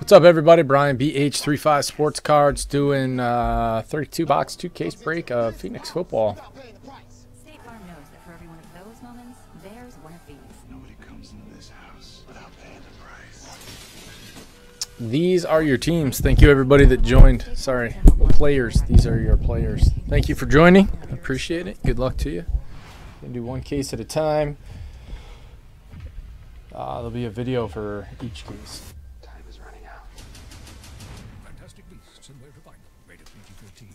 What's up, everybody? Brian BH35 Sports Cards doing 32 box 2 case break of Phoenix football. State Farm knows that for every one of those moments, there's one of these. Nobody comes into this house without paying the price. These are your teams. Thank you, everybody that joined. Sorry, players. These are your players. Thank you for joining. I appreciate it. Good luck to you. Gonna do one case at a time. There'll be a video for each case. Fantastic Beasts and Where to Find Them. Rated PG-13.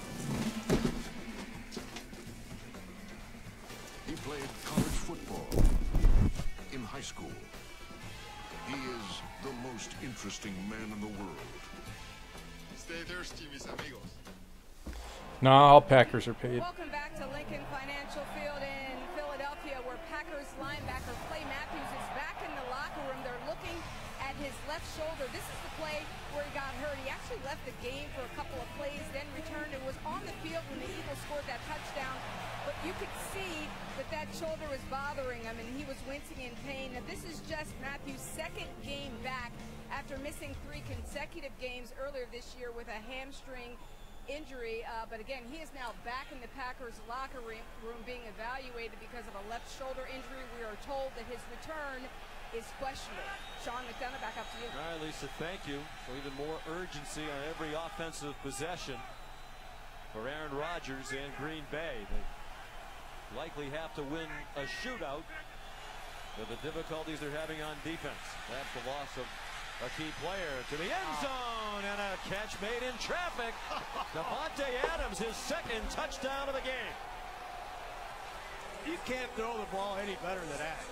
He played college football in high school. He is the most interesting man in the world. Stay thirsty, mis amigos. No, all Packers are paid. Welcome back to Lincoln Financial Field in Philadelphia, where Packers linebacker Clay Matthews is back in the locker room. They're looking at his left shoulder. This is the play where he got hurt. He actually left the game for a couple of plays, then returned and was on the field when the Eagles scored that touchdown. But you could see that that shoulder was bothering him, and he was wincing in pain. Now, this is just Matthews' second game back after missing 3 consecutive games earlier this year with a hamstring injury. But again, he is now back in the Packers locker room being evaluated because of a left shoulder injury. We are told that his return is questionable. Sean McDonough, back up to you. All right, Lisa, thank you. So even more urgency on every offensive possession for Aaron Rodgers and Green Bay. They likely have to win a shootout with the difficulties they're having on defense. That's the loss of a key player to the end zone, and a catch made in traffic. Davante Adams, his second touchdown of the game. You can't throw the ball any better than that.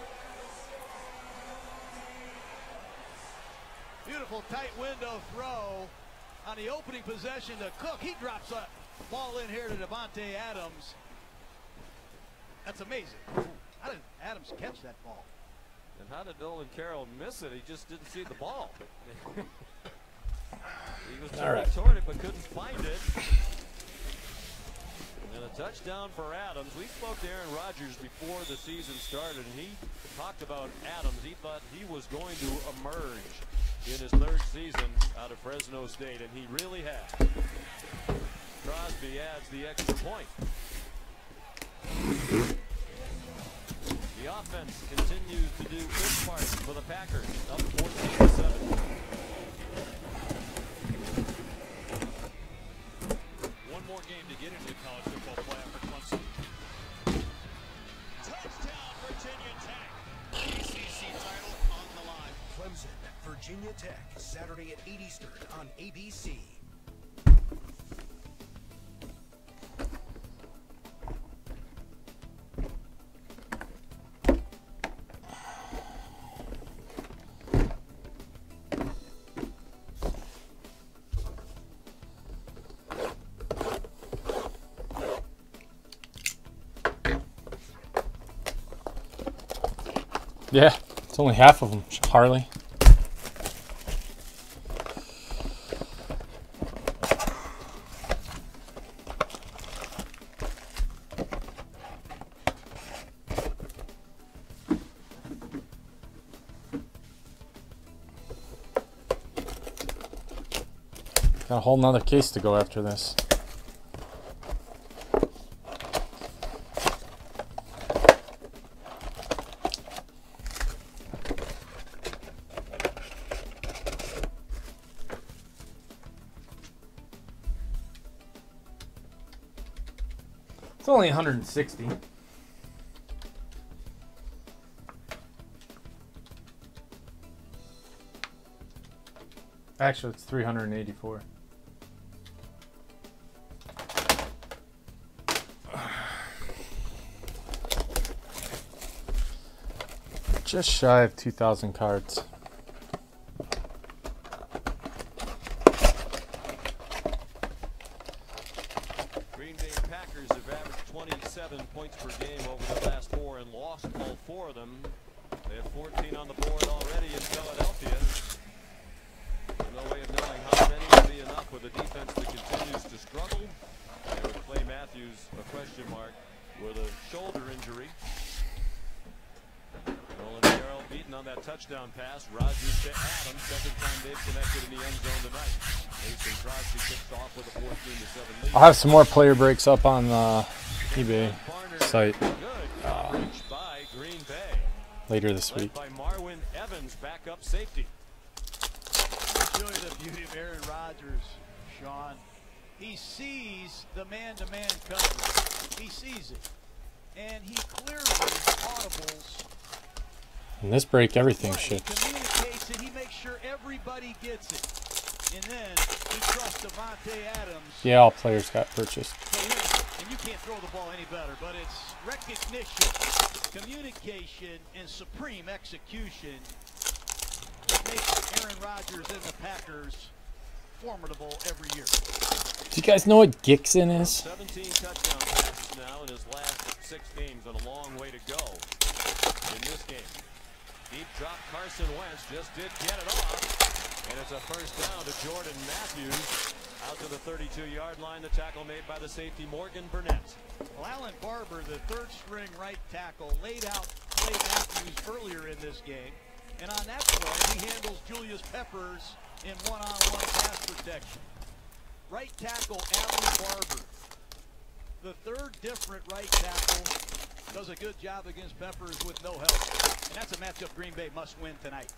Beautiful tight window throw on the opening possession to Cook. He drops a ball in here to Davante Adams. That's amazing. How did Adams catch that ball? And how did Nolan Carroll miss it? He just didn't see the ball. He was trying toward it but couldn't find it. And a touchdown for Adams. We spoke to Aaron Rodgers before the season started, and he talked about Adams. He thought he was going to emerge in his 3rd season out of Fresno State, and he really has. Crosby adds the extra point. The offense continues to do its part for the Packers, up 14-7. One more game to get into the college football playoff for Clemson. Touchdown, Virginia Tech. ACC title on the line. Clemson, Virginia Tech, Saturday at 8 Eastern on ABC. Yeah, it's only half of them, Harley. Got a whole nother case to go after this. It's only 160. Actually, it's 384. Just shy of 2,000 cards. Green Bay Packers have averaged 27 points per game over the last 4 and lost all 4 of them. They have 14 on the board already in Philadelphia. No way of knowing how many will be enough with a defense that continues to struggle. And with Clay Matthews, a question mark with a shoulder injury. Nolan Carroll beaten on that that touchdown pass. Rodgers to Adams. Second time they've connected in the end zone tonight. Mason Crosby kicks off with a 14-7 lead. I'll have some more player breaks up on the eBay site By Green Bay. later this week. By Marwin Evans, backup safety. Show you the beauty of Aaron Rodgers, Sean. He sees the man-to-man coverage. He sees it. And he clearly audibles. In this break, everything He ships. communicates it. He makes sure everybody gets it. And then he trusts Davante Adams. Yeah, all players got purchased. So and you can't throw the ball any better, but it's recognition, communication, and supreme execution that makes Aaron Rodgers and the Packers formidable every year. Do you guys know what Gixon is? 17 touchdown passes now in his last 6 games, and a long way to go in this game. Deep drop, Carson Wentz just did get it off, and it's a first down to Jordan Matthews. Out to the 32-yard line, the tackle made by the safety Morgan Burnett. Well, Alan Barber, the third-string right tackle, laid out Clay Matthews earlier in this game, and on that play, he handles Julius Peppers in one-on-one pass protection. Right tackle Alan Barber, the third different right tackle, does a good job against Peppers with no help. And that's a matchup Green Bay must win tonight.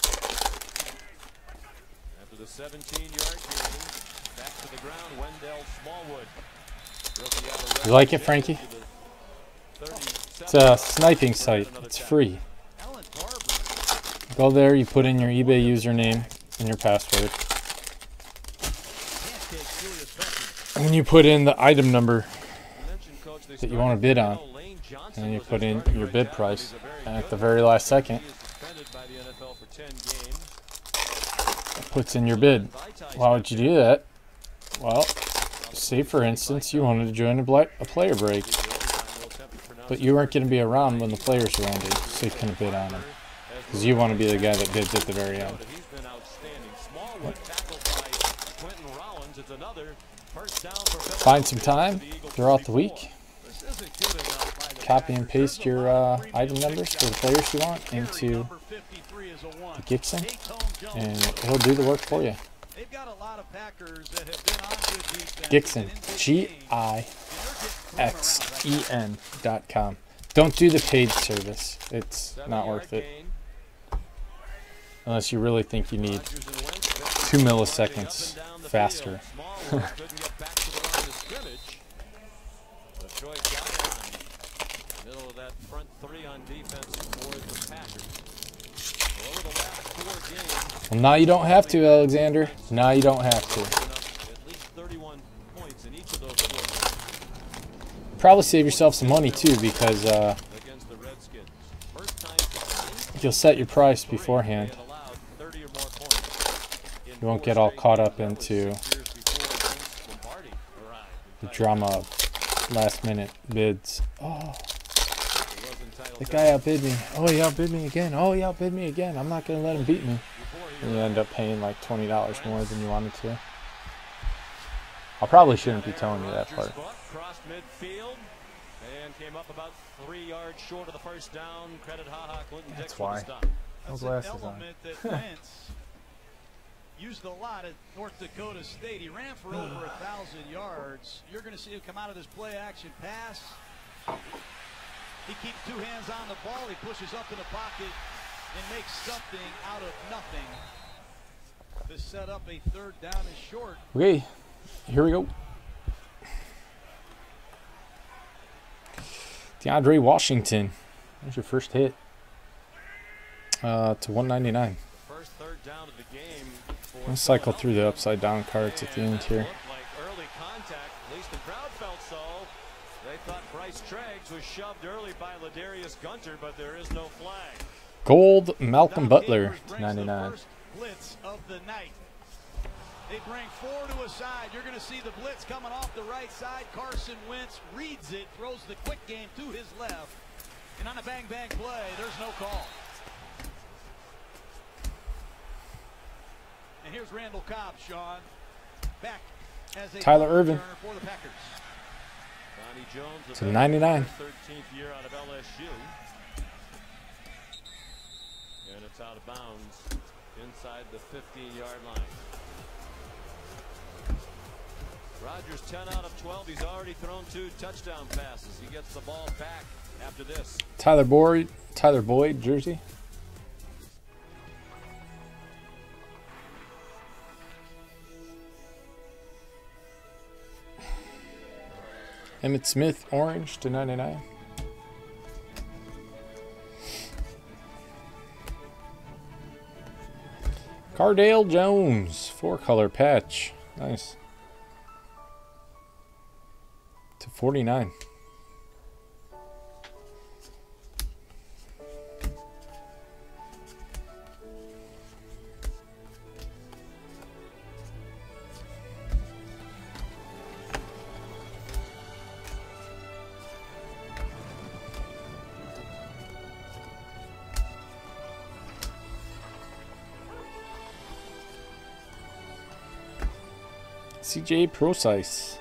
After the 17-yard gain, back to the ground, Wendell Smallwood. You like it, Frankie? It's a sniping site. It's free. Go there, you put in your eBay username and your password. And you put in the item number that you want to bid on. And you put in your bid price. And at the very last second, it puts in your bid. Why would you do that? Well, say for instance you wanted to join a player break, but you weren't going to be around when the players landed, so you couldn't bid on them. Because you want to be the guy that bids at the very end. Find some time throughout the week. Copy and paste your item numbers for the players you want into the Gixon, and it'll do the work for you. Gixon, Gixen.com. Don't do the paid service. It's not worth it. Unless you really think you need 2 milliseconds faster. Middle of that front three on defense for the Packers. Over the last 4 games, Well, now you don't have to, Alexander. Now you don't have to. at least 31 points in each of those 4 Probably save yourself some money too, because against the Redskins. First time you'll set your price beforehand. they had allowed 30 or more points. You won't get all caught up into the drama of last-minute bids. Oh, the guy outbid me. Oh, he outbid me again. Oh, he outbid me again. I'm not going to let him beat me. And you end up paying like $20 more than you wanted to. I probably shouldn't be telling you that part. Crossed midfield and came up about 3 yards short of the first down. Credit Ha Clinton Dix for the stop. No glasses on. Element that Wentz used a lot at North Dakota State. He ran for over 1,000 yards. You're going to see him come out of this play-action pass. He keeps 2 hands on the ball. He pushes up in the pocket and makes something out of nothing to set up a 3rd down and short. Okay, here we go. DeAndre Washington. There's your first hit. To 199. First 3rd down of the game. Let's cycle through the upside down cards at the end here. Like early contact, at least the crowd felt so. They thought Bryce Treggs was shoved early by Ladarius Gunter, but there is no flag. Gold Malcolm Butler to 99. Blitz of the night. They bring 4 to a side. You're going to see the blitz coming off the right side. Carson Wentz reads it, throws the quick game to his left. And on a bang-bang play, there's no call. And here's Randall Cobb, Sean, back as a Tyler Ervin for the Packers. Donnie Jones, to 99. 13th year out of LSU. And it's out of bounds inside the 15-yard line. Rodgers 10 out of 12. He's already thrown 2 touchdown passes. He gets the ball back after this. Tyler Boyd jersey. Emmitt Smith orange to 99. Cardale Jones 4-color patch. Nice. To 49. CJ Procise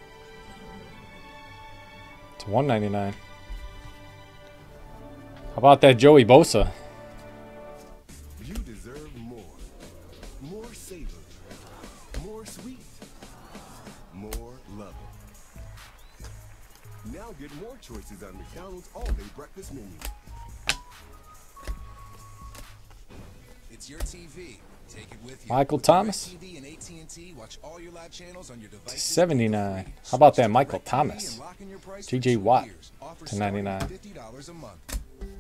to 199. How about that Joey Bosa? You deserve more. More savor. More sweet. More love. Now get more choices on McDonald's all-day breakfast menu. It's your TV. Take it with you. Michael With Thomas DirecTV and AT&T, watch all your live channels on your to devices. 79. How about that Michael DirecTV Thomas? and lock in your price for J.J. 2 Watt years. Offer to starting 99. at $50 a month.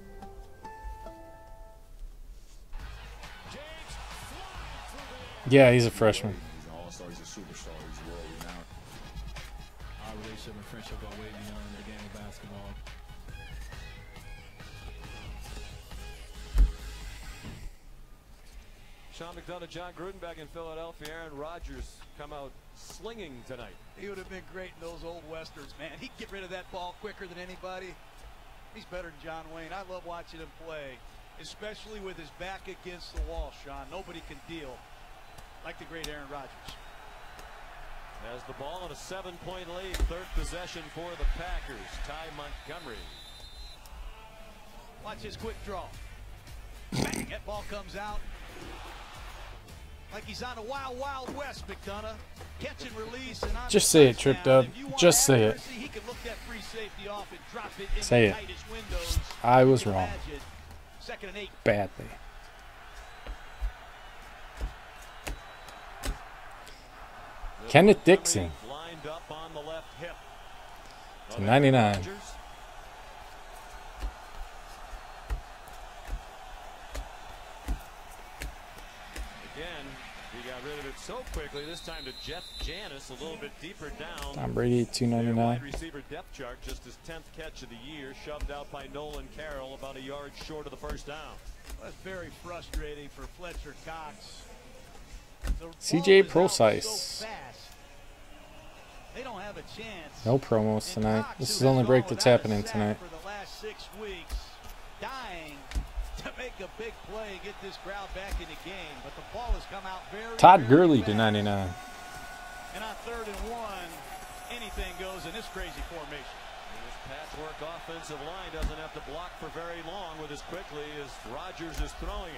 Yeah, he's a freshman. He's an all-star. He's a superstar. He's world-renowned. Our relationship and friendship go way beyond the game of basketball. Sean McDonough, John Gruden back in Philadelphia. Aaron Rodgers come out slinging tonight. He would have been great in those old westerns, man. He'd get rid of that ball quicker than anybody. He's better than John Wayne. I love watching him play, especially with his back against the wall, Sean. Nobody can deal like the great Aaron Rodgers. Has the ball in a 7-point lead. Third possession for the Packers. Ty Montgomery. Watch his quick draw. Bang, that ball comes out. Like he's on a wild, wild west, McDonough. Catch and release. And Just say it, Trip Dub. Just say it. He could look that free safety off and drop it in Say the it. tightest windows. I was wrong. Imagine. 2nd and 8. Badly. Kenneth Dixon Lined up on the left hip. to 99. Rodgers. Again, he got rid of it so quickly. This time to Jeff Janis, a little bit deeper down. Tom Brady Their 299. wide receiver depth chart, just his 10th catch of the year, shoved out by Nolan Carroll, about a yard short of the first down. That's very frustrating for Fletcher Cox. The CJ ball is out Procise. so fast. They don't have a chance. No promos And tonight. Cox, This who is the only has break gone that's without a happening sack tonight. For the last 6 weeks, dying to make a big play and get this crowd back in the game, but the ball has come out very. Todd very Gurley fast. to 99. And on 3rd and 1, anything goes in this crazy formation. And this patchwork offensive line doesn't have to block for very long with as quickly as Rodgers is throwing it.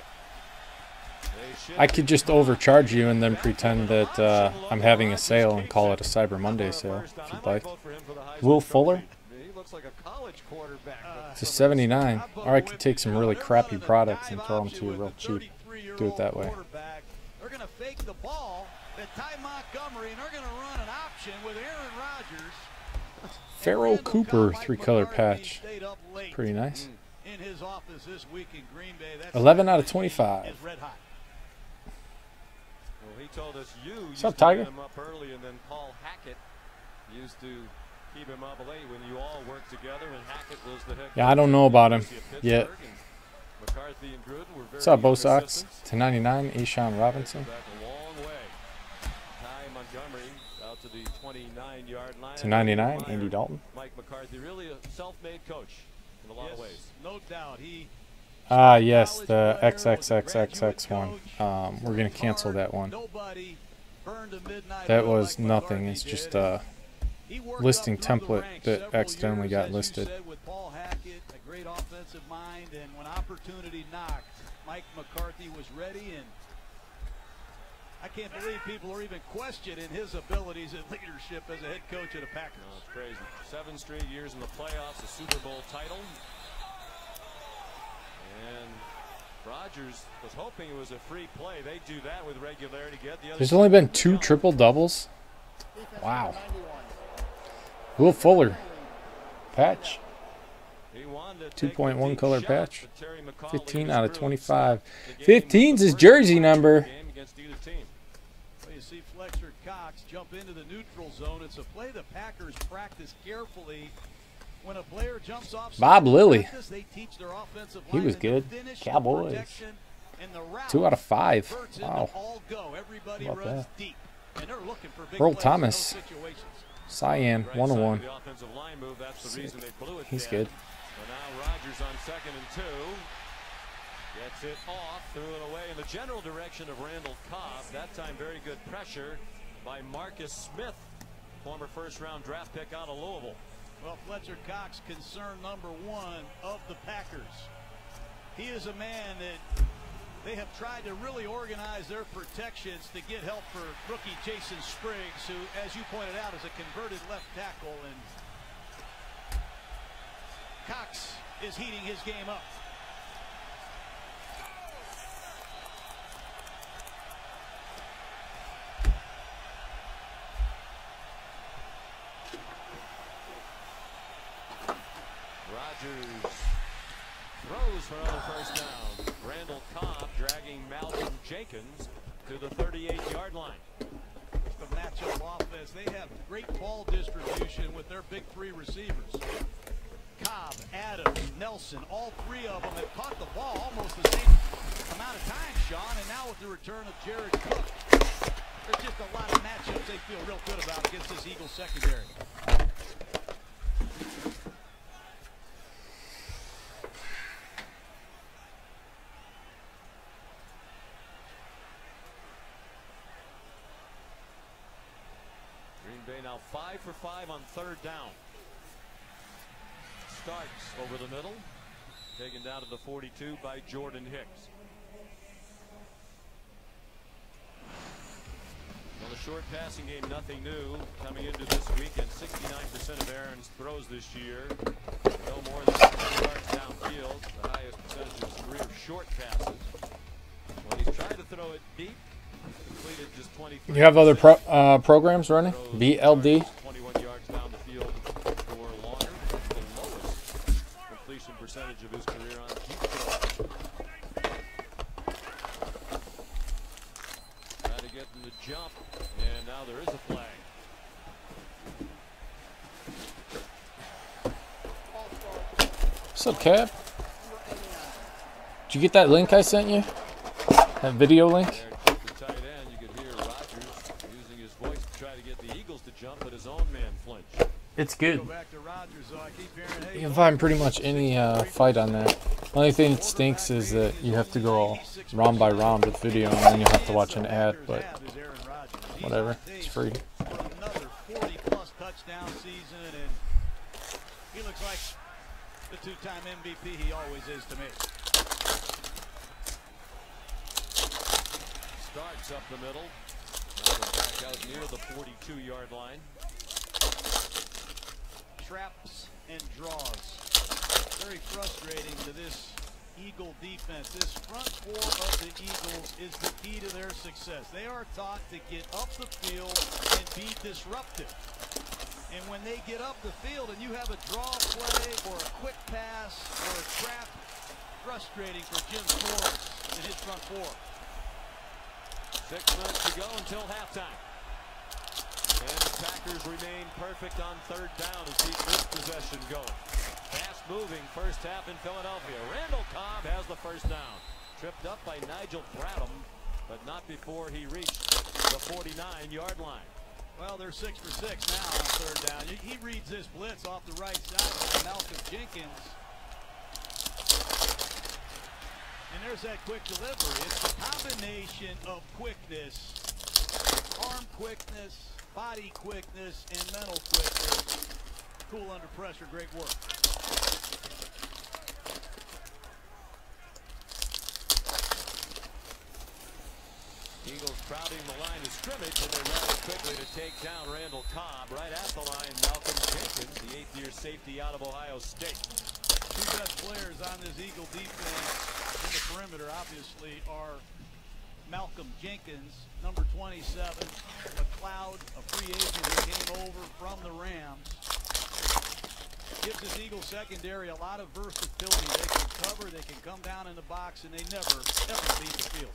I could just overcharge you and then pretend that I'm having a sale and call it a Cyber Monday sale, if you'd like. Will Fuller He looks like a college quarterback. to 79. Or I could take some really crappy products and throw them to you real cheap. Do it that way. They're going to fake the ball at Ty Montgomery, and they're going to run an option with Aaron Rodgers. Farrell Cooper 3-color patch. Pretty nice. In his office this week in Green Bay. That's 11 out of 25. is red hot. Well, he told us you used up, to Tiger? get him up early, and then Paul Hackett used to keep him up late when you all worked together, and Hackett was the head Yeah, I don't know about him yet. McCarthy and Gruden were very What's up, Bo good Sox? assistants. To 99, Ashawn Robinson. Back a long way. Ty Montgomery out to the 29-yard line. To 99, Meyer, Andy Dalton. Mike McCarthy, really a self-made coach in a lot of ways. No doubt. He Ah, yes, the XXXXX one. We're going to cancel that one. nobody burned a midnight That oil was like nothing. McCarthy It's just did. a He worked listing up through the template ranks that several accidentally years, got as you listed. said, with Paul Hackett, a great offensive mind, and when opportunity knocked, Mike McCarthy was ready, and I can't believe people are even questioning his abilities and leadership as a head coach of the Packers. Oh, it's crazy. 7 straight years in the playoffs, a Super Bowl title. And Rodgers was hoping it was a free play. They do that with regularity. Get the other. There's only been 2 triple doubles. Wow. Will Fuller. Patch. 2.1 color patch. 15 out of 25. 15's his jersey number. Well, you see Fletcher Cox jump into the neutral zone. It's a play the Packers practice carefully. When a player jumps off Bob Lilly. practice, they teach their offensive He was good. finish, Cowboys. protection, and the route 2 out of 5. converts into Wow. all go. Everybody How about runs that? deep, and they're looking for big Earl plays in Thomas. those situations. Cyan, 101. The offensive line move, that's the reason they blew it He's dead. good. But now Rodgers on 2nd and 2. Gets it off, threw it away in the general direction of Randall Cobb. That time very good pressure by Marcus Smith, former first-round draft pick out of Louisville. Well, Fletcher Cox, concern number 1 of the Packers. He is a man that they have tried to really organize their protections to get help for rookie Jason Spriggs, who, as you pointed out, is a converted left tackle. And Cox is heating his game up. Rodgers throws for another first down. Randall Cobb dragging Malcolm Jenkins to the 38-yard line. The matchup offense, they have great ball distribution with their big 3 receivers. Cobb, Adams, Nelson, all 3 of them have caught the ball almost the same amount of time, Sean, and now with the return of Jared Cook, there's just a lot of matchups they feel real good about against this Eagles secondary. Green Bay now 5 for 5 on 3rd down. Starks over the middle, taken down to the 42 by Jordan Hicks. Well, the short passing game, nothing new coming into this weekend. 69% of Aaron's throws this year, no more than 100 yards downfield, the highest percentage of his career short passes. When he's tried to throw it deep, completed just 23%. You have other programs running? BLD? 21 yards down the field for longer. That's the lowest completion percentage of his career on deep throws. Trying to get them to jump, and now there is a flag. What's up, Cap? Did you get that link I sent you? That video link? There, the tight end, you could hear Rodgers using his voice to try to get the Eagles to jump, but his own man flinched. It's good. Go back to Rodgers, so I keep hearing, hey, You can find pretty much any fight on that. Only thing that stinks is that you have to go round by round with video, and then you'll have to watch an ad, but whatever, it's free. for another 40-plus touchdown season, and he looks like the 2-time MVP he always is to me. Starks up the middle. Now back out near the 42-yard line. Traps and draws. Very frustrating to this Eagle defense. This front 4 of the Eagles is the key to their success. They are taught to get up the field and be disruptive. And when they get up the field and you have a draw play or a quick pass or a trap, frustrating for Jim Schwartz and his front 4. 6 minutes to go until halftime. And the Packers remain perfect on 3rd down to keep this possession going. Fast moving first half in Philadelphia. Randall Cobb has the first down. Tripped up by Nigel Bradham, but not before he reached the 49-yard line. Well, they're 6 for 6 now on 3rd down. He reads this blitz off the right side of Malcolm Jenkins. And there's that quick delivery. It's the combination of quickness, arm quickness, body quickness, and mental quickness. Cool under pressure, great work. Eagles crowding the line of scrimmage, and they rally quickly to take down Randall Cobb. Right at the line, Malcolm Jenkins, the 8th-year safety out of Ohio State. Two best players on this Eagle defense in the perimeter, obviously, are Malcolm Jenkins, number 27, McLeod, a free agent who came over from the Rams. Gives this Eagle secondary a lot of versatility. They can cover, they can come down in the box, and they never, ever leave the field.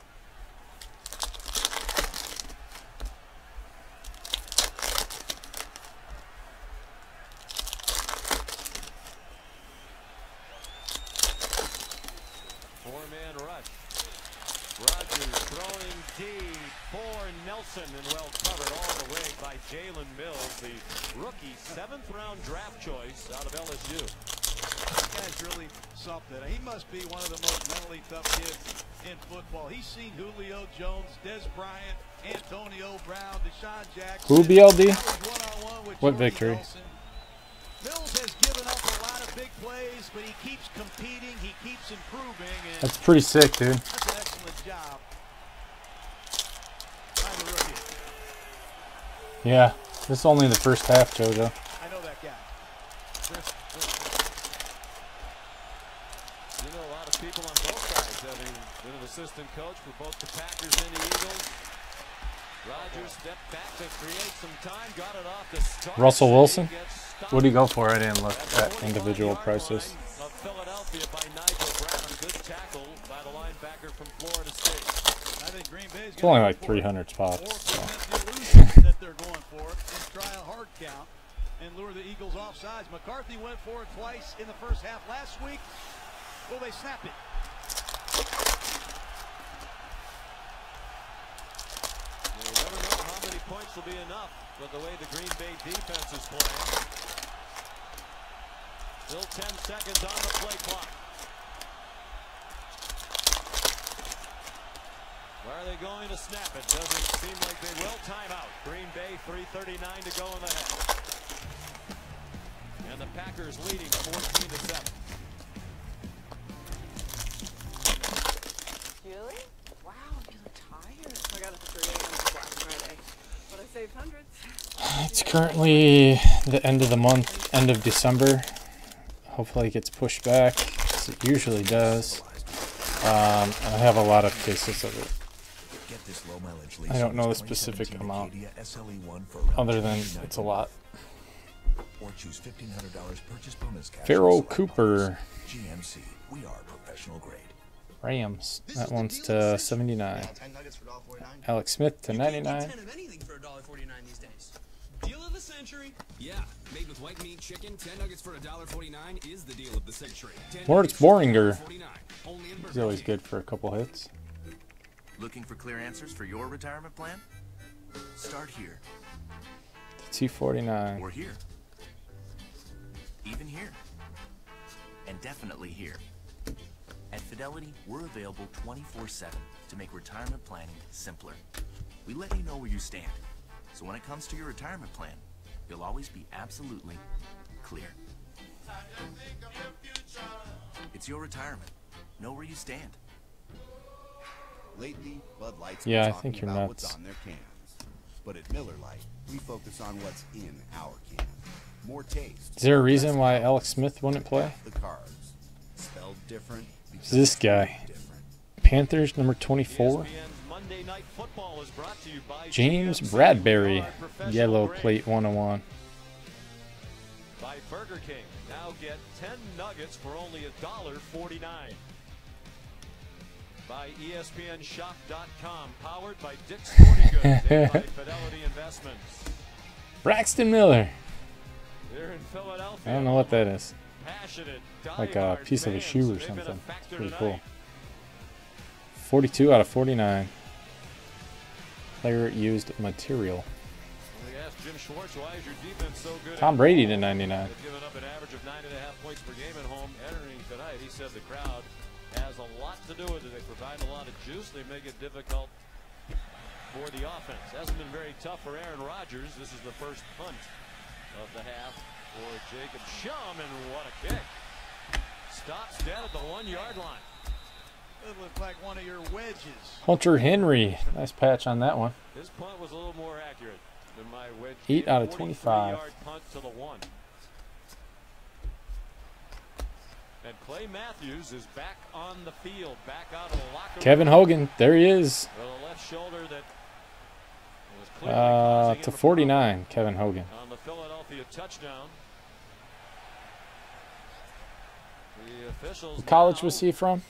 Four-man rush. Rogers throwing deep for Nelson, and well covered all the way by Jalen Mills, the rookie 7th-round draft choice out of LSU. That guy's really something. He must be one of the most mentally tough kids in football. He's seen Julio Jones, Des Bryant, Antonio Brown, Deshaun Jackson. Who BLD? One-on-one with What Jordy victory? Nelson. Mills has given up a lot of big plays, but he keeps competing, he keeps improving, and That's pretty sick, dude. that's an excellent job by the rookie. Yeah, this is only the first half, JoJo. I know that guy. You know, a lot of people on both sides, having been an assistant coach for both the Packers and the Eagles. Rogers stepped back to create some time, got it off the start. Russell Wilson? What do you go for? I didn't look at individual prices. Of Philadelphia by Nigel Brown. Good tackle by the linebacker from Florida State. I think Green Bay's It's only like 300 spots. So. that they're going for and try a hard count and lure the Eagles off sides. McCarthy went for it twice in the first half last week. Will they snap it? You never know how many points will be enough with the way the Green Bay defense is playing. Still 10 seconds on the play clock. Where are they going to snap it? Doesn't seem like they will. Timeout. Green Bay, 3:39 to go in the half. And the Packers leading 14-7. Really? Wow, you look tired. I got up at 3 a.m. Black Friday, but I saved hundreds. It's currently the end of the month, end of December. Hopefully it gets pushed back, as it usually does. I have a lot of cases of it. I don't know the specific amount, other than it's a lot. Pharaoh Cooper. Rams. That one's to 79. Alex Smith to 99. Deal of the century. Yeah, made with white meat chicken, 10 nuggets for $1.49 is the deal of the century. Moritz Boringer. He's always good for a couple hits. Looking for clear answers for your retirement plan? Start here. 249. Or here. Even here. And definitely here. At Fidelity, we're available 24/7 to make retirement planning simpler. We let you know where you stand. So when it comes to your retirement plan, you'll always be absolutely clear. It's your retirement. Know where you stand. Lately, Bud Light's Yeah, been I think talking you're about nuts. what's on their cans. But at Miller Lite, we focus on what's in our can. More taste. Is there a reason why Alex Smith wouldn't play? The carbs. Spelled different. It's this guy. Panthers number 24. Monday Night Football is brought to you by James Bradbury. Yellow plate 101. By Burger King. Now get 10 nuggets for only $1.49. By ESPNShop.com. Powered by Dick's Sporting Goods and by Fidelity Investments. Braxton Miller. Here in Philadelphia. I don't know what that is. Passionate, Like a piece of a fans. shoe or They've been a something. factor Pretty tonight. cool. 42 out of 49. Player used material. When they asked Jim Schwartz, why is your defense so good? Tom at Brady home? to 99. They've given up an average of 9.5 points per game at home entering tonight. He said the crowd has a lot to do with it. They provide a lot of juice. They make it difficult for the offense. Hasn't been very tough for Aaron Rodgers. This is the first punt of the half for Jacob Shum, and what a kick. Stops dead at the 1-yard line. It looked like one of your wedges. Hunter Henry. Nice patch on that one. His punt was a little more accurate than my wedge. 8 out of 25. 43-yard punt to the 1. And Clay Matthews is back on the field, back out of the locker room. Kevin Hogan, there he is. With a left shoulder that was clearly causing To him a 49, problem Kevin Hogan. on the Philadelphia touchdown. The officials What college now was he from?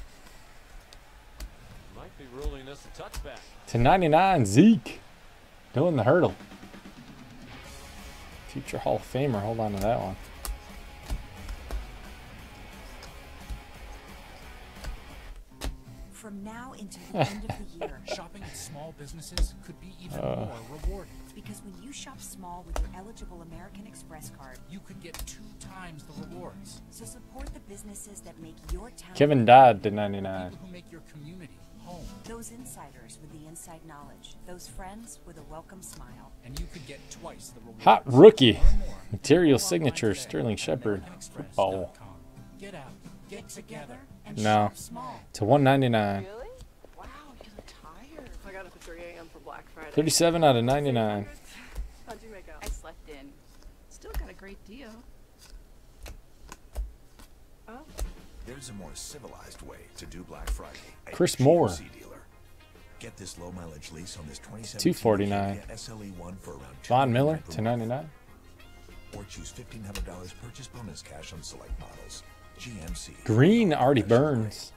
might be ruling this a touchback. To 99, Zeke. Doing the hurdle. Future Hall of Famer. Hold on to that one. From now until the end of the year, shopping at small businesses could be even more rewarding. Because when you shop small with your eligible American Express card, you could get 2 times the rewards. So support the businesses that make your town. Kevin Dodd to 99. People who make your community home. Those insiders with the inside knowledge. Those friends with a welcome smile. And you could get twice the rewards. Hot rookie. Material signature, Sterling Shepard. Football. Get out. Get together. No. To 199. Really? Wow, you look tired. I got up at 3 a.m. for Black Friday. 37 out of 99. How'd you make out? I slept in. Still got a great deal. Oh. There's a more civilized way to do Black Friday. Chris Moore. Dealer. Get this low mileage lease on this 2017 249. SLE1 for around Von Miller to 99. Or choose $1,500 purchase bonus cash on select models. GMC. Green Artie Burns.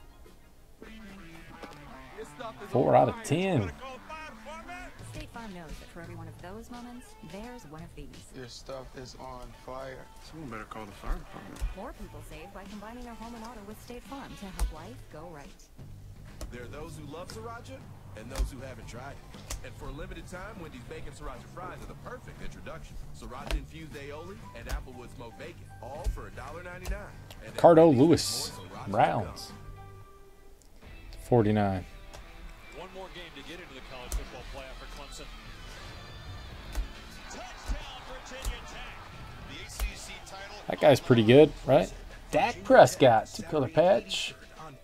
4 out of 10. State Farm knows that for every one of those moments, there's one of these. Your stuff is on fire. Someone better call the fire department. More people save by combining their home and auto with State Farm to help life go right. There are those who love sriracha and those who haven't tried it. And for a limited time, Wendy's Bacon Sriracha Fries are the perfect introduction. Sriracha infused aioli and applewood smoked bacon, all for $1.99. Ricardo Lewis. Browns. 49. One more game to get into the college football playoff for Clemson. Touchdown, Virginia Tech. The ACC title. That guy's pretty good, right? Dak Prescott. 2-color patch.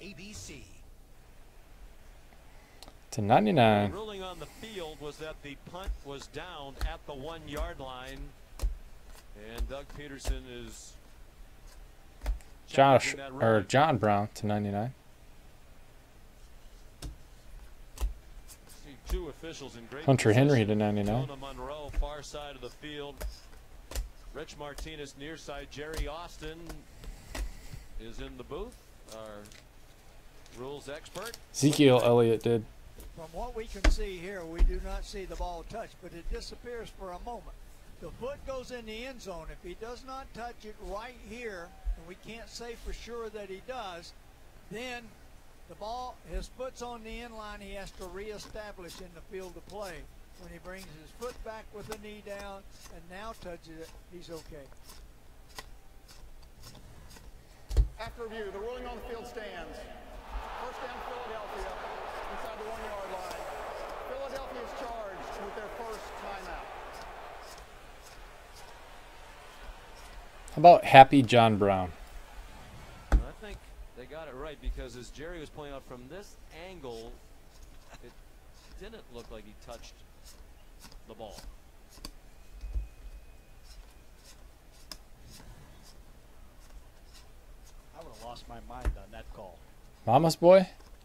To 99. The ruling on the field was that the punt was down at the 1-yard line. And Doug Peterson is John Brown to 99. See 2 officials in great Hunter position. Henry to 99. Jonah Monroe, far side of the field. Rich Martinez, near side. Jerry Austin is in the booth. Our rules expert. Ezekiel Elliott did. From what we can see here, we do not see the ball touch, but it disappears for a moment. The foot goes in the end zone. If he does not touch it right here, and we can't say for sure that he does, then the ball, his foot's on the end line, he has to reestablish in the field of play. When he brings his foot back with the knee down and now touches it, he's okay. After review, the ruling on the field stands. First down, Philadelphia, inside the 1-yard line. Philadelphia is charged with their first timeout. How about Happy John Brown? I think they got it right because as Jerry was playing out from this angle, it didn't look like he touched the ball. I would have lost my mind on that call. Mama's boy?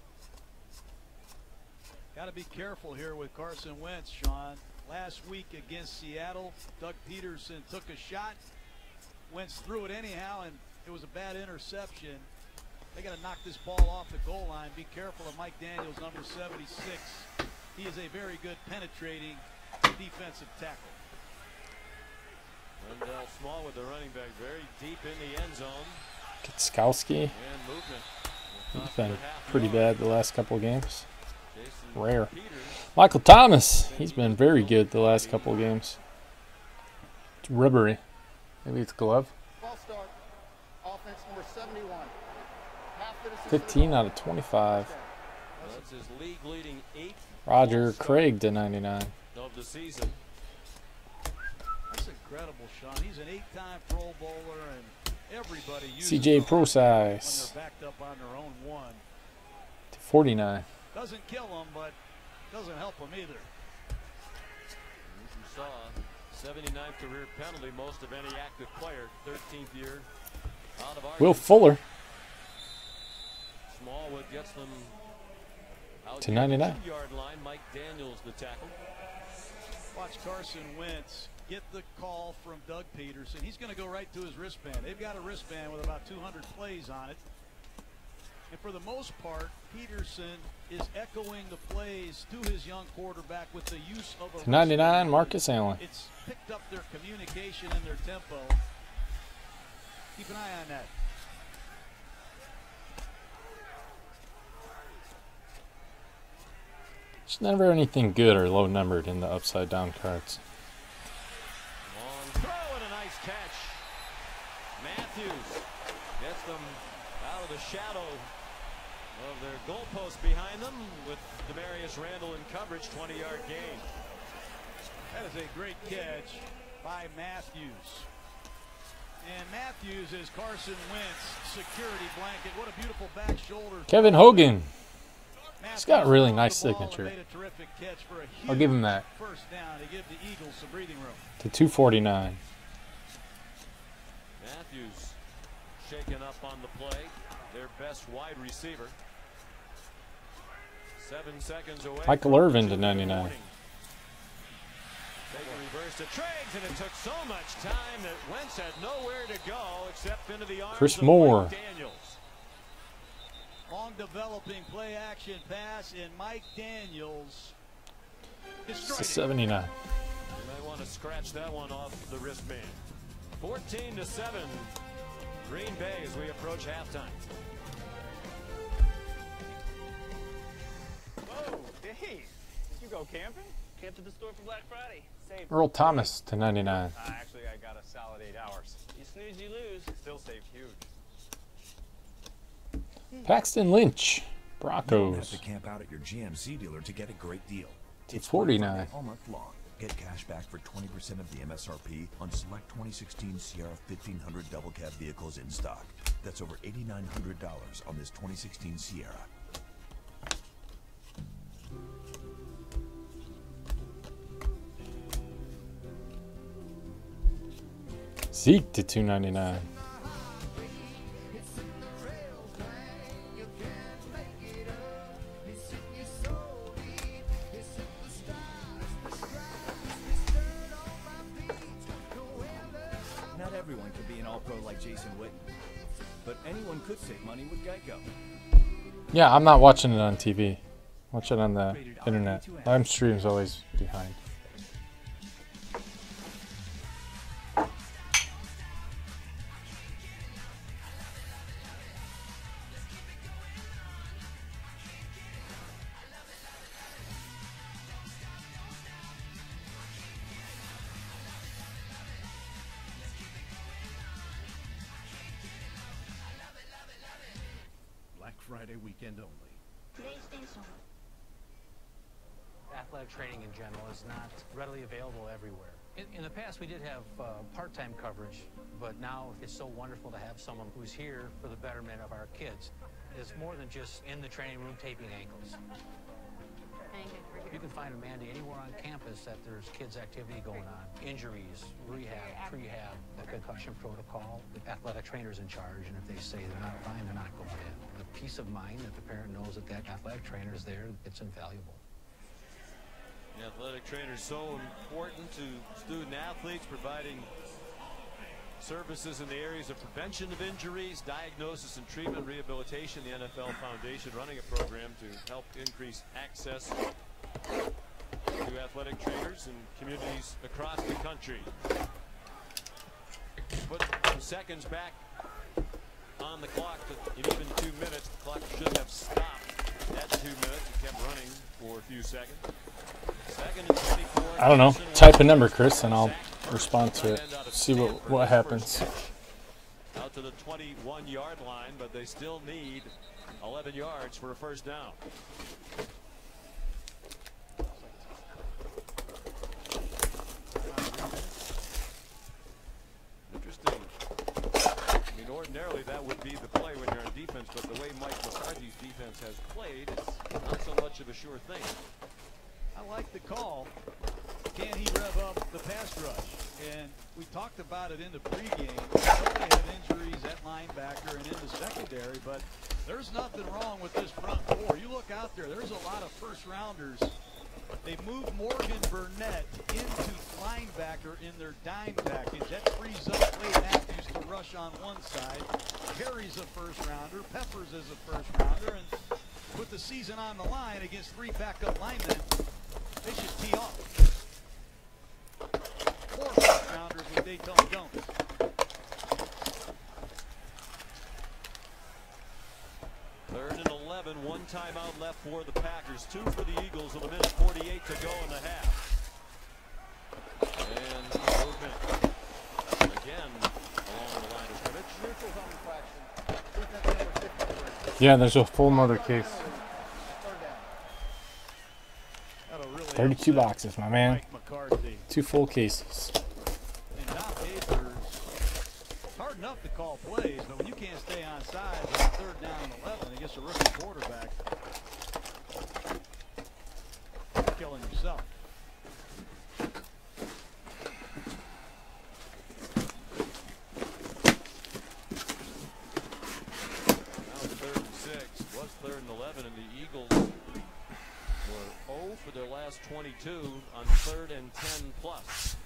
Got to be careful here with Carson Wentz, Sean. Last week against Seattle, Doug Peterson took a shot. Wentz threw it anyhow, and it was a bad interception. They got to knock this ball off the goal line. Be careful of Mike Daniels, number 76. He is a very good penetrating defensive tackle. Wendell Small with the running back very deep in the end zone. Kitskowski. And movement. He's been pretty bad the last couple of games. Rare. Michael Thomas. He's been very good the last couple of games. It's rubbery. Maybe it's glove. False start. Offense number 71. 15 out of 25. That's his league leading 8th Roger Craig to 99. of the season. That's incredible, Sean. He's an 8-time Pro Bowler, and everybody uses CJ Prosise. when they're backed up on their own one. 49. Doesn't kill him, but doesn't help him either. As you saw, 79th career penalty, most of any active player, 13th year out of Will Fuller Smallwood gets them out to 99. the 2-yard line. Mike Daniels the tackle. Watch Carson Wentz get the call from Doug Peterson. He's going to go right to his wristband. They've got a wristband with about 200 plays on it. And for the most part, Peterson is echoing the plays to his young quarterback with the use of a To 99, Marcus Allen. It's picked up their communication and their tempo. Keep an eye on that. There's never anything good or low numbered in the upside down cards. Long throw and a nice catch. Matthews gets them out of the shadow of their goalpost behind them with Demarius Randall in coverage, 20-yard gain. That is a great catch by Matthews. And Matthews is Carson Wentz security blanket. What a beautiful back shoulder. Kevin Hogan. He's got a really nice signature. I'll give him that. First down to give the Eagles some breathing room. To 249. Matthews shaken up on the play. Their best wide receiver. 7 seconds away. Michael Irvin to 99. Take a reverse to Triggs, and it took so much time that Wentz had nowhere to go except into the arms Chris of Moore. Mike Daniels. Long developing play action pass, and Mike Daniels To 79. You might want to scratch that one off the wristband. 14-7. Green Bay as we approach halftime. Whoa, Dave, did you go camping? Came to the store for Black Friday. Saved Earl Thomas to 99. Actually, I got a solid 8 hours. You snooze, you lose. Still saved huge. Paxton Lynch, You don't have Broncos. to camp out at your GMC dealer to get a great deal. To It's 49. Black Friday all month long. Get cash back for 20% of the MSRP on select 2016 Sierra 1500 double cab vehicles in stock. That's over $8,900 on this 2016 Sierra. Zeke to 299. Not everyone can be an all-pro like Jason Witten, but anyone could save money with Geico. Yeah, I'm not watching it on TV. Watch it on the internet. Live stream's always behind. Black Friday weekend only. Athletic training in general is not readily available everywhere. In the past, we did have part-time coverage, but now it's so wonderful to have someone who's here for the betterment of our kids. It's more than just in the training room taping ankles. You can find Amanda anywhere on campus that there's kids' activity going on. Injuries, rehab, prehab, the concussion protocol. The athletic trainer's in charge, and if they say they're not fine, they're not going in. The peace of mind that the parent knows that that athletic trainer is there, it's invaluable. The athletic trainer is so important to student athletes, providing services in the areas of prevention of injuries, diagnosis and treatment, rehabilitation. The NFL Foundation running a program to help increase access to athletic trainers in communities across the country. Put some seconds back on the clock. In even 2 minutes, the clock should have stopped at 2 minutes. It kept running for a few seconds. Second and 24. I don't know. Type a number, Chris, and I'll respond to it. See what happens. Out to the 21-yard line, but they still need 11 yards for a first down. Interesting. I mean, ordinarily that would be the play when you're on defense, but the way Mike McCarthy's defense has played, it can he rev up the pass rush? And we talked about it in the pregame. They have injuries at linebacker and in the secondary, but there's nothing wrong with this front four. You look out there, there's a lot of first-rounders. They moved Morgan Burnett into linebacker in their dime package. That frees up Clay Matthews to rush on one side. Harry's a first-rounder. Peppers is a first-rounder. And with the season on the line against 3 backup linemen, they should tee off. 4 first-rounders with Daytona Jones. Third and 11, 1 timeout left for the Packers, 2 for the Eagles with 1:48 to go in the half. And movement again along the line of scrimmage. Neutrals on infraction. Defense number 53. Yeah, there's a full mother case. That'll really 32 upset boxes, my man. Mike McCarthy. 2 full cases. And Dom Capers, it's hard enough to call plays, but when you can't stay on sides on 3rd down and 11 against a rookie quarterback, you're killing yourself. Now it's 3rd and 6, was 3rd and 11, and the Eagles were 0 for their last 22 on 3rd and 10 plus.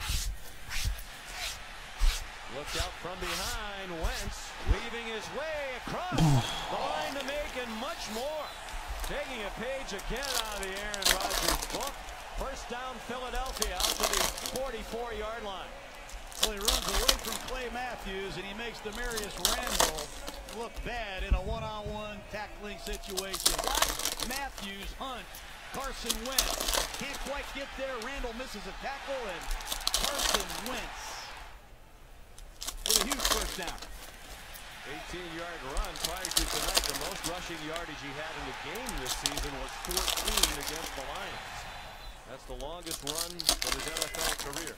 Looked out from behind, Wentz weaving his way across the line to make and much more. Taking a page again out of the Aaron Rodgers book. First down Philadelphia out to the 44-yard line. Well, he runs away from Clay Matthews and he makes Demarius Randall look bad in a one-on-one tackling situation. Watch Matthews hunt Carson Wentz. Can't quite get there. Randall misses a tackle and Carson Wentz with a huge first down. 18-yard run prior to tonight. The most rushing yardage he had in the game this season was 14 against the Lions. That's the longest run of his NFL career.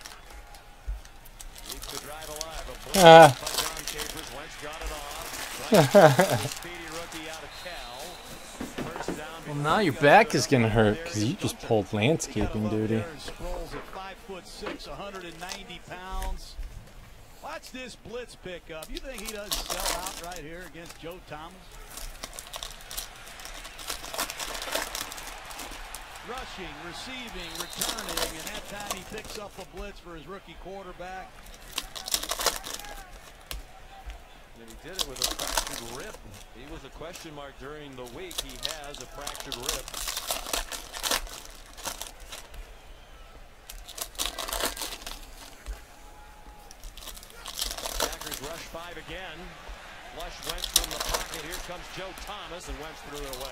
Keeps the drive alive. A block by Dom Capers. Wentz got it off. Speedy rookie out of Cal. First down. Well, now your back is going to hurt because you just pulled landscaping duty. Sproles at 5'6", 190 pounds. Watch this blitz pickup. You think he doesn't sell out right here against Joe Thomas? Rushing, receiving, returning, and that time he picks up a blitz for his rookie quarterback. And he did it with a fractured rib. He was a question mark during the week. He has a fractured rib. Rush 5 again. Flush Wentz from the pocket. Here comes Joe Thomas, and Wentz threw it away.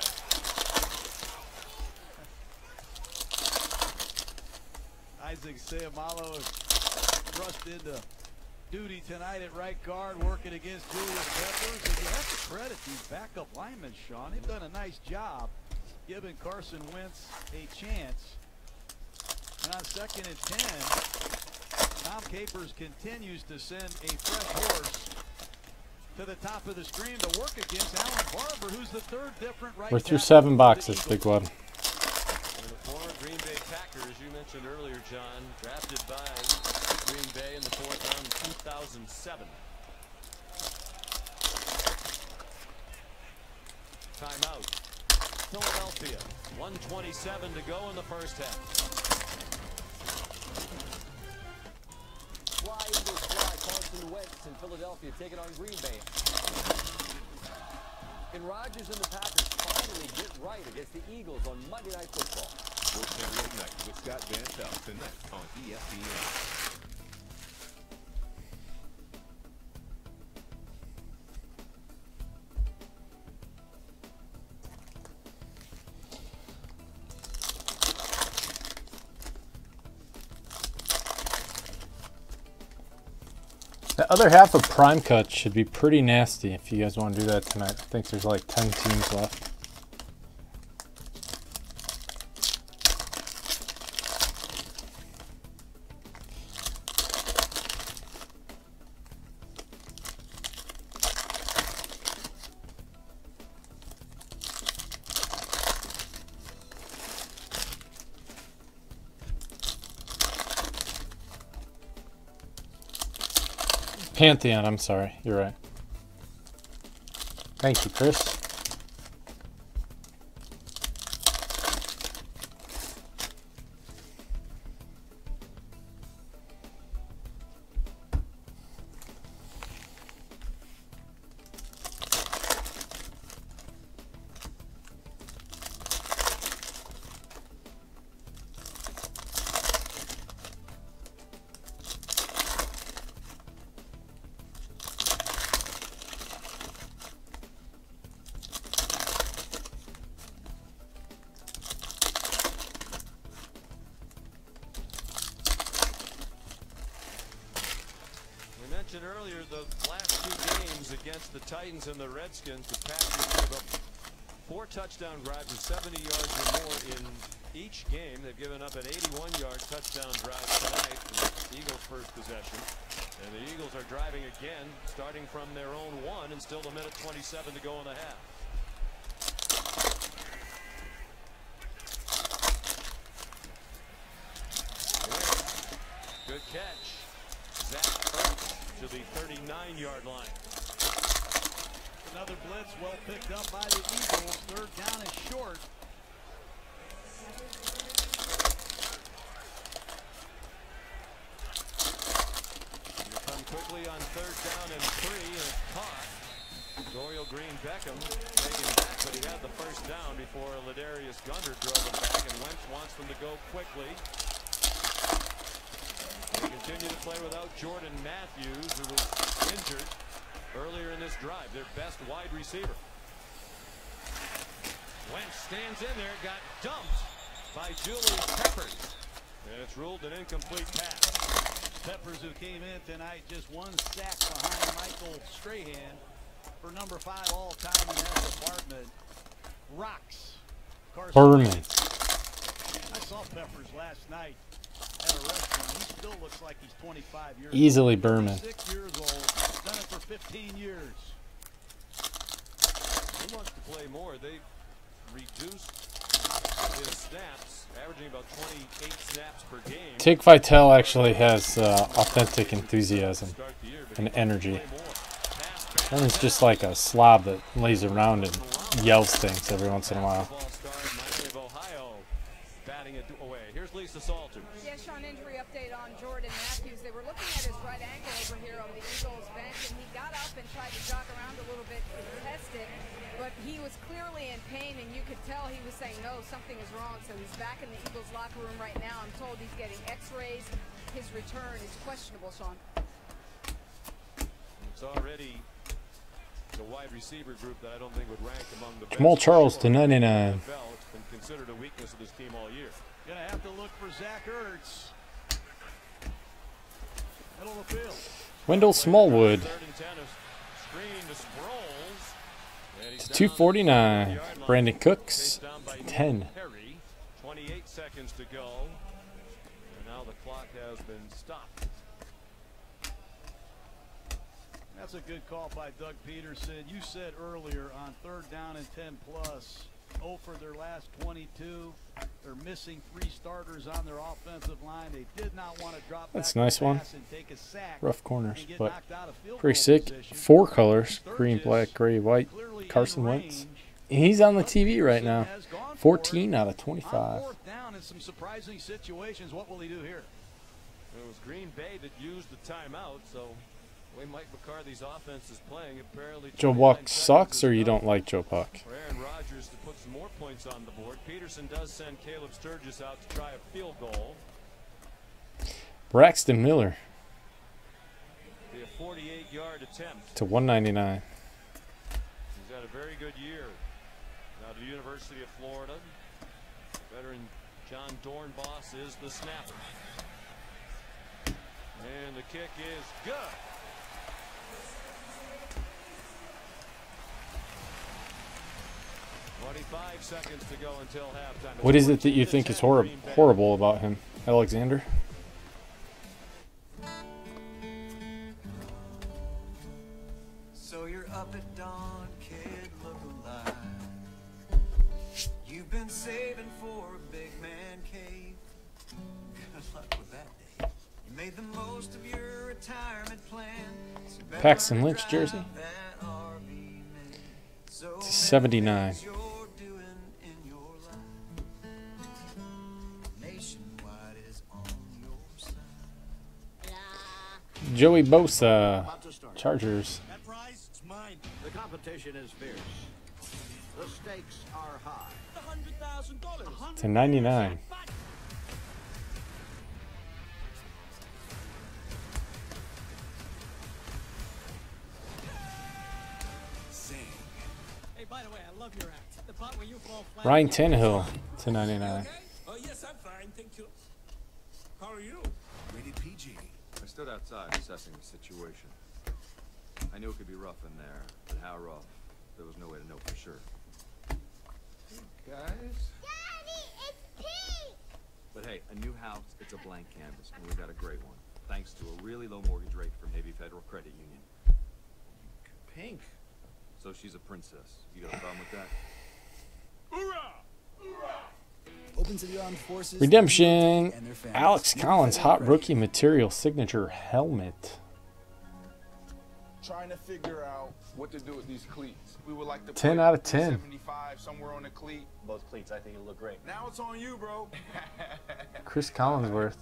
Isaac Seumalo is thrust into duty tonight at right guard, working against Julius Peppers. And you have to credit these backup linemen, Sean. They've done a nice job giving Carson Wentz a chance. And on 2nd and 10, Dom Capers continues to send a fresh horse to the top of the screen to work against Alan Barber, who's the 3rd different right. We're through 7 boxes, Big Web. The former Green Bay Packers, you mentioned earlier, John, drafted by Green Bay in the 4th round in 2007. Timeout. Philadelphia, 1:27 to go in the first half. Fly, Eagles fly. Carson Wentz in Philadelphia taking on Green Bay. Can Rodgers and the Packers finally get right against the Eagles on Monday Night Football? Sports Saturday Night with Scott Van Pelt tonight on ESPN. The other half of Prime Cut should be pretty nasty if you guys want to do that tonight. I think there's like 10 teams left. Pantheon, I'm sorry. You're right. Thank you, Chris. Earlier, the last two games against the Titans and the Redskins, the Packers gave up 4 touchdown drives of 70 yards or more in each game. They've given up an 81-yard touchdown drive tonight, the Eagles' first possession. And the Eagles are driving again, starting from their own 1, and still a minute 27 to go in the half. Good catch. Zach Ertz to the 39-yard line. Another blitz well picked up by the Eagles. Third down is short. You come quickly on third down and 3, and it's caught. Dorial Green-Beckham taken back, but he had the first down before Ladarius Gunter drove him back, and Wentz wants them to go quickly. They continue to play without Jordan Matthews, who was injured earlier in this drive, their best wide receiver. Wentz stands in there, got dumped by Julius Peppers, and it's ruled an incomplete pass. Peppers, who came in tonight just 1 sack behind Michael Strahan for number 5 all-time in that department. Rocks. Berman. I saw Peppers last night at a restaurant. He still looks like he's 25 years Easily old. Berman. 6 years old. Done it for 15 years. He wants to play more. They reduced his snaps, averaging about 28 snaps per game. Tig Vitale actually has authentic enthusiasm and energy. And it's just like a slob that lays around and yells things every once in a while. Here's Lisa Salters. Yeah, Sean, injury update on Jordan Matthews. They were looking at his right ankle over here on the Eagles bench, and he got up and tried to jog around a little bit to test it, but he was clearly in pain, and you could tell he was saying, no, something is wrong. So he's back in the Eagles locker room right now. I'm told he's getting x-rays. His return is questionable, Sean. It's already the wide receiver group that I don't think would rank among the best. Jamal Charles to 99. It's been considered a weakness of this team all year. Gonna have to look for Zach Ertz. Middle of the field. Wendell Smallwood. It's 249. Brandon Cooks 10. 28 seconds to go. And now the clock has been stopped. That's a good call by Doug Peterson. You said earlier on third down and 10 plus, 0 for their last 22. They're missing 3 starters on their offensive line. They did not want to drop That's back a nice one. and take a sack. Rough corners, and get but knocked out of field pretty goal sick. position. 4 colors: green, black, gray, white. Carson Wentz. He's on the TV right now. 14 out of 25. On fourth down in some surprising situations, what will he do here? It was Green Bay that used the timeout, so the way Mike McCarthy's offense is playing, apparently Joe Buck sucks, or you don't like Joe Buck? for Aaron Rodgers to put some more points on the board. Peterson does send Caleb Sturgis out to try a field goal. Braxton Miller Be a 48-yard attempt. to 199. He's had a very good year. Now to the University of Florida. Veteran John Dornbos is the snapper. And the kick is good. Seconds to go until halftime. What is it that you think is horrible about him, Alexander? So you're up at dawn, kid, look alive. You've been saving for a big man cave. Good luck with that day. You made the most of your retirement plan. Paxton Lynch jersey. It's 79. Joey Bosa, Chargers. That prize, it's mine. The competition is fierce. The stakes are high. $100,000. To 99. Hey, by the way, I love your act. The part where you fall flat. Ryan Tannehill to 99. Oh, yes, I'm fine, thank you. How are you? Rated PG. I stood outside assessing the situation. I knew it could be rough in there, but how rough? There was no way to know for sure. Guys? Daddy, it's pink! But hey, a new house, it's a blank canvas, and we got a great one. Thanks to a really low mortgage rate from Navy Federal Credit Union. Pink. So she's a princess. You got a problem with that? Open to the armed forces. Redemption. Alex Collins, hot rookie material signature helmet. Trying to figure out what to do with these cleats. We would like to 10 put out of 10. 75 somewhere on the cleat. Both cleats, I think it'll look great. Now it's on you, bro. Chris Collinsworth.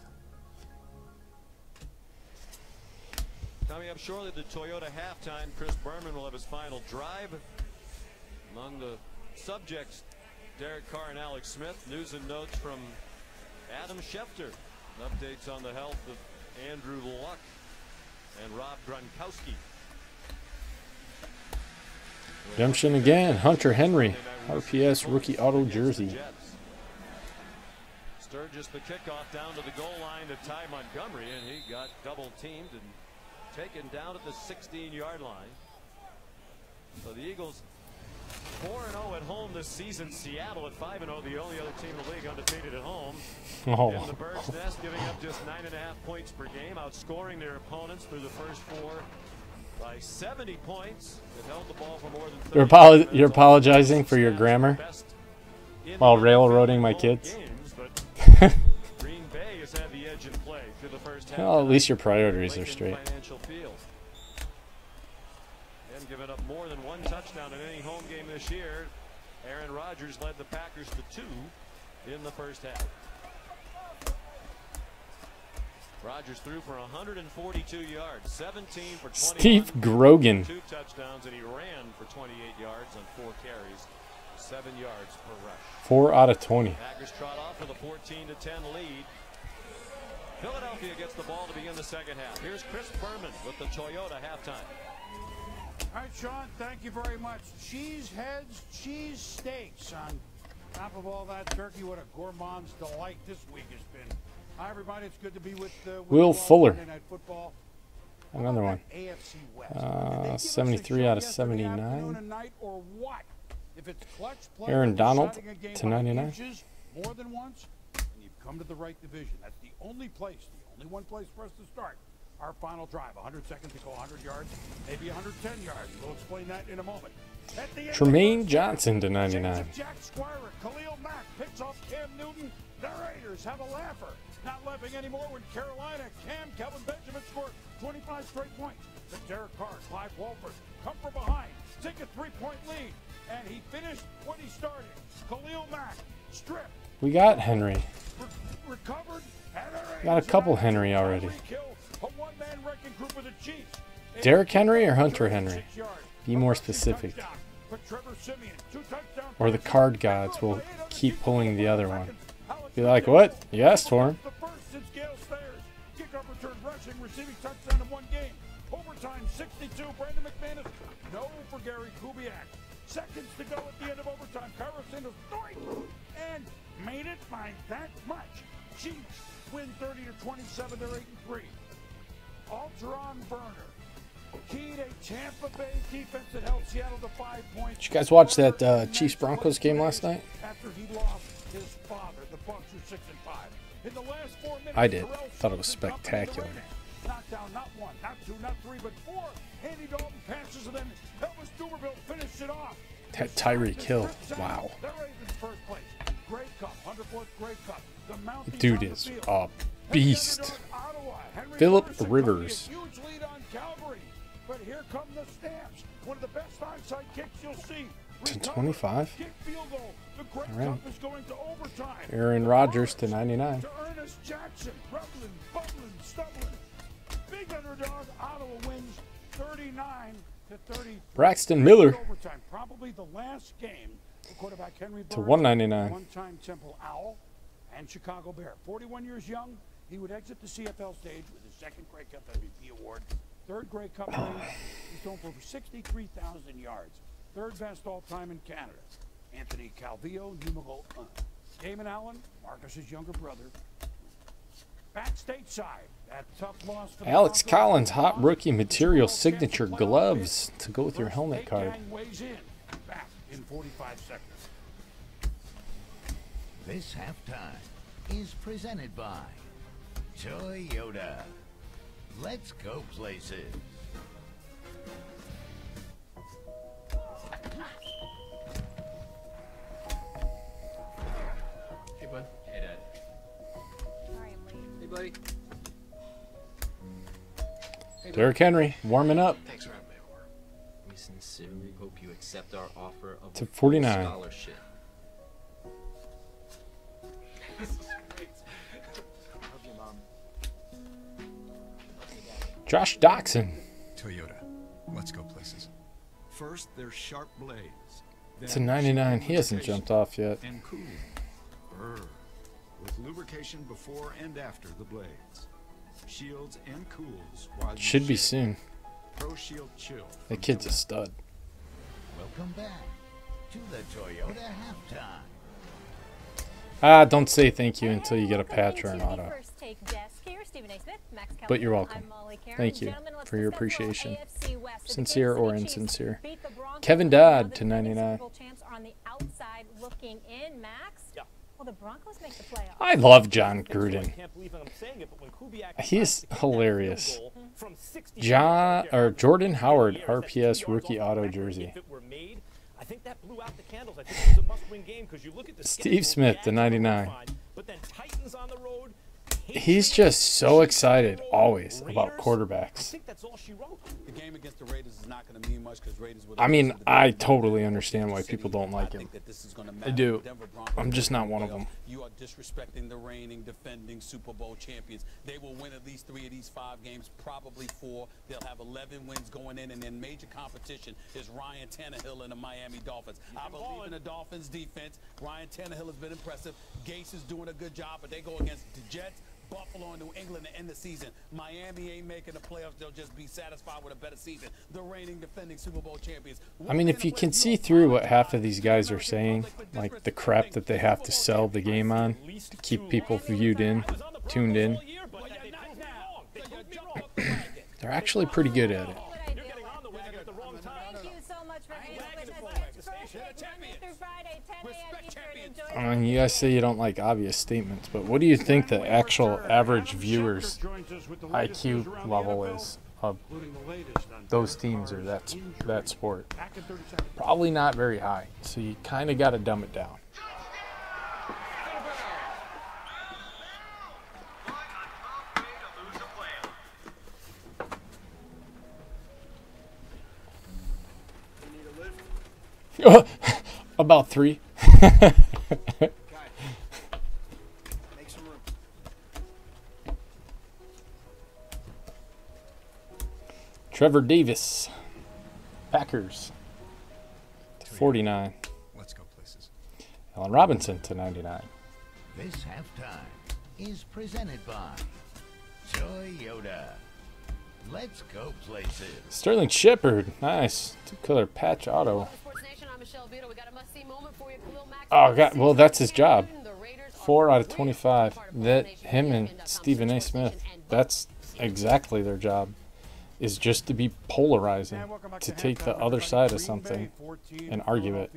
Coming up shortly, the Toyota halftime. Chris Berman will have his final drive. Among the subjects, Derek Carr and Alex Smith. News and notes from Adam Schefter. Updates on the health of Andrew Luck and Rob Gronkowski. Redemption again. Hunter Henry, RPS rookie auto jersey. Sturgis the kickoff down to the goal line to Ty Montgomery, and he got double teamed and taken down at the 16-yard line. So the Eagles 4-0 at home this season. Seattle at 5-0, the only other team in the league undefeated at home. Oh. In the bird's nest, giving up just 9.5 points per game, outscoring their opponents through the first 4 by 70 points. They've held the ball for more than 30 You're apologizing for your grammar while railroading my kids. Green Bay has had the edge in play through the first half. Well, at least your priorities are straight. Financial Field. And given up more than 1 touchdown in any home game this year. Aaron Rodgers led the Packers to 2 in the first half. Rodgers threw for 142 yards, 17 for 21. Steve Grogan. 2 touchdowns, and he ran for 28 yards on 4 carries, 7 yards per rush. 4 out of 20. Packers trot off with a 14-10 lead. Philadelphia gets the ball to begin the second half. Here's Chris Berman with the Toyota halftime. All right, Sean, thank you very much. Cheese heads, cheese steaks on top of all that turkey. What a gourmand's delight this week has been. Hi, everybody. It's good to be with Will Fuller. Monday Night Football. Another one. 73 out of 79. Or what? If it's clutch Aaron Donald to 99. More than once, and you've come to the right division. That's the only place, the only one place for us to start. Our final drive, 100 seconds to go, 100 yards, maybe 110 yards. We'll explain that in a moment. Tremaine Johnson to 99. Jack Squire, Khalil Mack picks off Cam Newton. The Raiders have a laugher. Not laughing anymore when Carolina, Kelvin Benjamin scored 25 straight points. But Derek Carr, Clive Walford come from behind, take a 3-point lead, and he finished what he started. Khalil Mack stripped. We got Henry. Recovered. Got a couple Henry already. A one-man wrecking group of the Chiefs. Derrick Henry or Hunter Henry? Be more specific. Or the card gods will keep pulling the other one. Be like, what? You asked for him. Kickoff return rushing, receiving touchdown in one game. Overtime 62. Brandon McManus. No for Gary Kubiak. Seconds to go at the end of overtime. Kyra Sanders and made it by that much. Chiefs win 30-27. They're 8-3. Alteron Burner. Keyed a Tampa Bay defense that held Seattle to 5 points. Did you guys watch that Chiefs-Broncos game last night? After he lost his father, the Bucs are 6-5. In the last 4 minutes, I did. Thought it was spectacular. Not down, not 1, not 2, not 3, but 4. Andy Dalton passes, and then Elvis Dumerville finished it off. That Tyreek Hill. Wow. The Ravens first place. Grey Cup, 104th Grey Cup. The Mounties Dude on the is field. a beast. Phillip Rivers. Huge lead on Calgary. here come the stamps. One of the best onside kicks you'll see. To 25. Kick field goal. The Grey All right. Cup is going to overtime. Aaron Rodgers to 99. To Ernest Jackson, Rublin, Bublin, Stublin. Big underdog. Ottawa wins 39-30. Braxton Miller Overtime. Probably the last game for quarterback Henry to Burns, 199. one-time Temple Owl and Chicago Bear. 41 years young, he would exit the CFL stage with his second Grey Cup MVP award. Third Grey Cup ring. He's thrown for over 63,000 yards. Third best all-time in Canada. Anthony Calvillo, numero 1. Damon Allen, Marcus's younger brother. Back stateside, that tough loss for the Alex Broncos. Collins, hot rookie material signature gloves to go with your helmet card. Gang weighs in. Back in 45 seconds. This halftime is presented by Toyota. Let's go places. Hey, bud. Hey, Dad. Sorry, I'm late. Hey, buddy. Hey, Derrick Henry warming up Thanks for having me over. We sincerely hope you accept our offer of to a full 49. scholarship. This is great. Love you, Mom. Josh Doxson Toyota. Let's go places. First, there's sharp blades. to 99. He hasn't jumped off yet. And cool. With lubrication before and after the blades. Shields and cools while you Should be ship. soon. Pro Shield Chill. That kid's a stud. Welcome back to the Toyota halftime. Ah, don't say thank you until you get a patch or an auto. First take desk here, Stephen A. Smith, Max But you're Kellerman. welcome. I'm Molly Karen. Thank you Gentlemen, let's for your discuss a little appreciation. AFC West. The Sincere or Kansas City insincere. Chiefs beat the Broncos. Kevin Now Dodd the to defending 99. Super Bowl champs are on the outside looking in. Max? Yeah. Will the Broncos make the playoffs? I love John Gruden. I can't believe I'm saying it, but when Kubiak He's hilarious. from 60 Jordan Howard, RPS rookie auto jersey. if it were made, I think that blew out the candles. I think it was a must-win game because you look at the Steve Smith to 99. but then Titans on the road. He's just so excited always about quarterbacks. I think that's all she wrote. The game against the Raiders is not going to mean much because Raiders would. I mean, I totally understand why people don't like him. I do. I'm just not one of them. You are disrespecting the reigning, defending Super Bowl champions. They will win at least 3 of these 5 games, probably 4. They'll have 11 wins going in, and then major competition is Ryan Tannehill and the Miami Dolphins. I believe in the Dolphins' defense. Ryan Tannehill has been impressive. Gase is doing a good job, but they go against the Jets, Buffalo, and New England to end the season. Miami ain't making the playoffs. They'll just be satisfied with a better season. The reigning, defending Super Bowl champions. I mean, if you can see through what half of these guys are saying, like the crap that they have to sell the game on to keep people tuned in, they're actually pretty good at it. Thank you so much for being with us. Next Thursday, Monday through Friday, 10 a.m. Eastern. Enjoy I mean, you guys say you don't like obvious statements, but what do you think the actual average viewer's IQ level is of those teams or that sport? Probably not very high, so you kind of got to dumb it down. About 3. Make some room. Trevor Davis, Packers to 49. Let's go places. Allen Robinson to 99. This halftime is presented by Toyota. Let's go places. Sterling Shepard, nice. 2-color patch auto. Oh god, well that's his job. 4 out of 25. That him and Stephen A. Smith, that's exactly their job. Is just to be polarizing, to take the other side of something and argue it.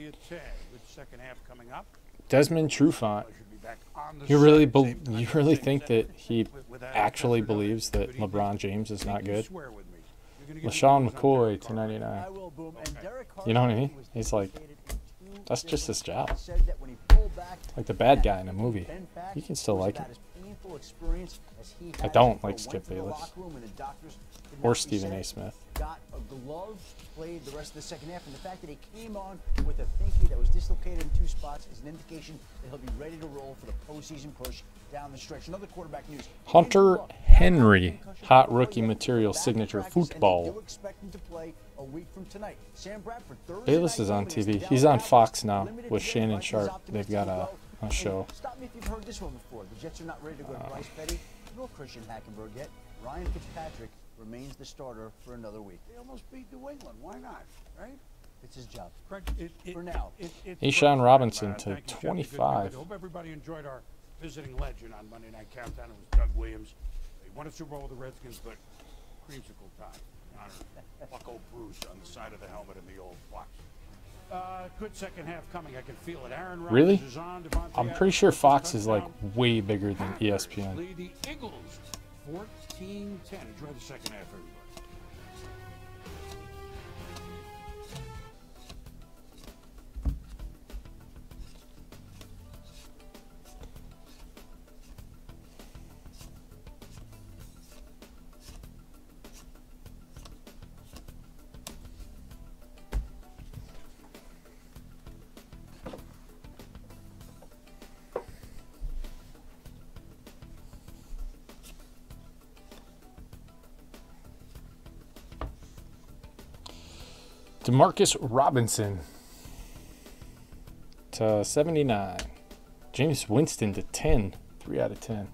Desmond Trufant, you really think that he actually believes that LeBron James is not good? LaShawn McCoy to 99. You know what I mean? He's like, that's just his job. Like the bad guy in a movie. You can still like it. wonderful experience as he I had don't before. like Skip Went to the Bayless. locker room and the doctors could Or not be Stephen said. A. Smith. Got a glove, played the rest of the second half, and the fact that he came on with a pinky that was dislocated in 2 spots is an indication that he'll be ready to roll for the postseason push down the stretch. Another quarterback news. Hunter Henry, hot rookie material signature football. Do expect him to play a week from tonight. Sam Bradford, Thursday Bayless night is on game against TV. the He's Dallas on Cowboys. Fox now Limited with today, Shannon Vikings Sharp. optimistic They've got as well. a show. Stop me if you've heard this one before. The Jets are not ready to go to Bryce Petty nor Christian Hackenberg yet. Ryan Fitzpatrick remains the starter for another week. They almost beat New England. Why not? Right? It's his job. For now. Eshawn Robinson to Thank you, Jeff. 25. I hope everybody enjoyed our visiting legend on Monday Night Countdown. It was Doug Williams. They won a Super Bowl with the Redskins, but creamsicle time. Honor Bucko Bruce on the side of the helmet in the old Fox. Good second half coming. I can feel it. Aaron Rodgers Really? is on. Devontae I'm pretty Adams sure puts a Fox is like touchdown. way bigger than ESPN. Lead the Eagles 14-10. Enjoy the second half, everybody. Demarcus Robinson to 79. James Winston to 10. 3 out of 10.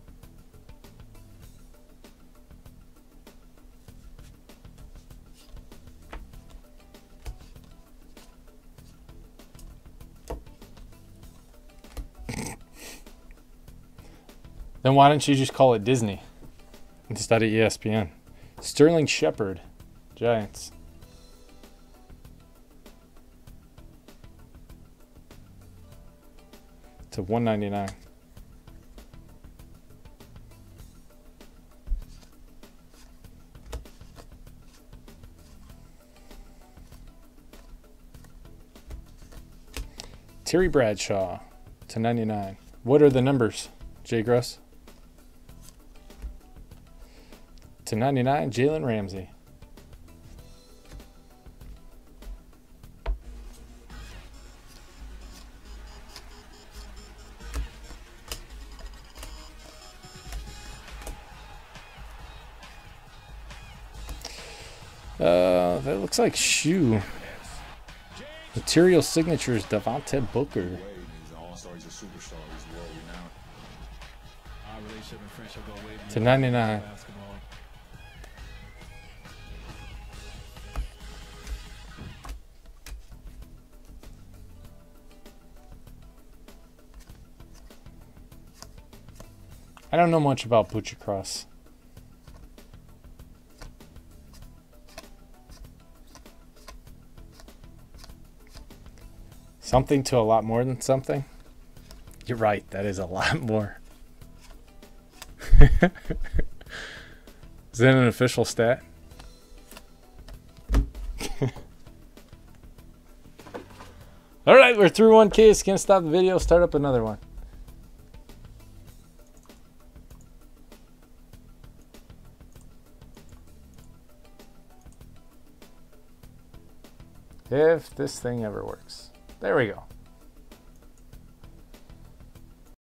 Then why don't you just call it Disney instead of ESPN? Sterling Shepard, Giants. To 199. Terry Bradshaw to 99. What are the numbers, Jay Gross? To 99, Jalen Ramsey. That looks like shoe. Material signatures, Devontae Booker. He's an all-star, he's a superstar, he's world renowned. Our relationship and friendship go way To 99. basketball. I don't know much about Butcher Cross. Something to a lot more than something? You're right, that is a lot more. Is that an official stat? Alright, we're through one case. Can't stop the video. Start up another one. If this thing ever works. There we go.